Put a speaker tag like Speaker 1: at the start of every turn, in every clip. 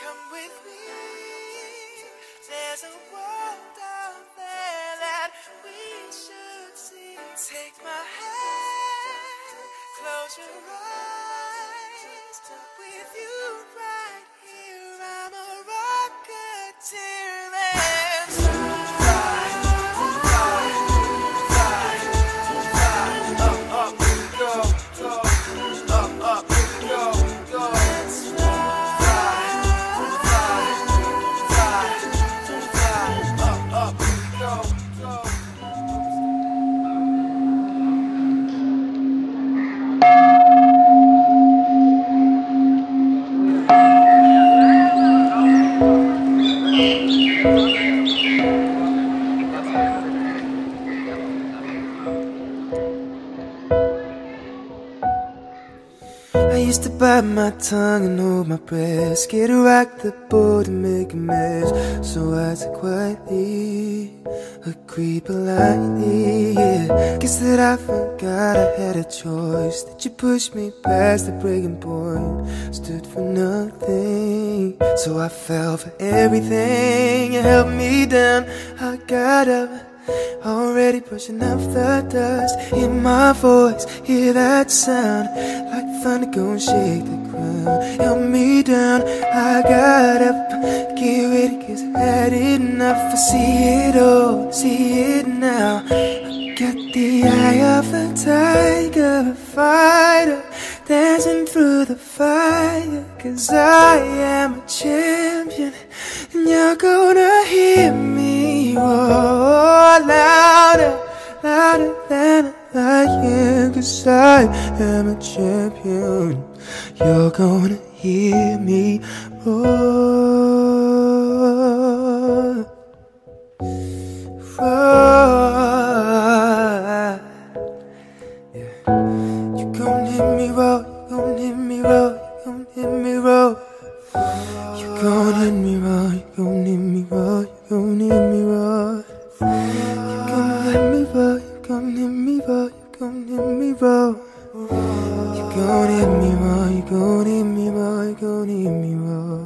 Speaker 1: Come with me. There's a world out there that we should see. Take my hand, close your eyes. With you right here, I'm a rocketeer. Let's fly, fly, fly, fly. Up, up, we go, go. Up, up, we go, go. Let's fly, fly, fly, fly. Up, up, we go, go. I used to bite my tongue and hold my breath, scared to rock the boat and make a mess. So I said quietly, agreed politely, yeah. Guess that I forgot I had a choice, that you pushed me past the breaking point, stood for nothing. So I fell for everything, you held me down, I got up, already brushing off the dust. Hear my voice, hear that sound, like thunder gon' shake the ground. Held me down, I got up, get ready 'cause I had enough. I see it all, see it now. I got the eye of a tiger, a fighter, dancing through the fire. 'Cause I am a champion, and you're gonna hear me roar louder, louder than a lion. 'Cause I am a champion, you're gonna hear me roar, roar. Yeah. You gon' hear me roar, you gon' hear me roar, you gon' hear me roar. You gon' hear me roar, you gon' hear me roar, you gon' hear me roar. You gon' hear me roar, you gon' hear me roar, you gon' hear me roar. You gon' hear me roar, you gon' hear me roar, you gon' hear me roar.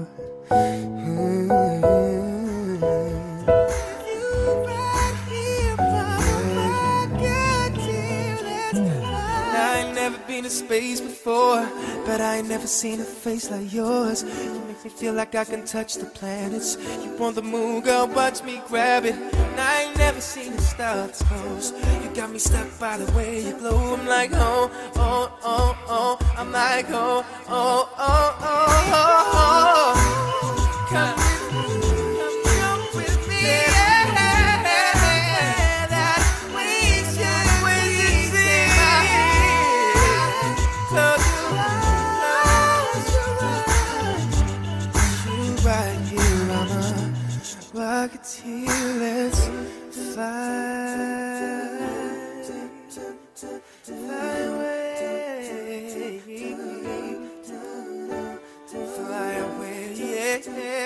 Speaker 1: I ain't never been to space before, but I ain't never seen a face like yours. You make me feel like I can touch the planets. You want the moon, girl, watch me grab it. And I ain't never seen a star that's close. You got me stuck by the way you glow. I'm like, oh, oh, oh, oh. I'm like, oh, oh, oh, oh, oh, oh. Come with me, yeah. That we should see. Close your eyes. You right here, I'm a rocketeer. Let's fly, fly away, fly away, yeah.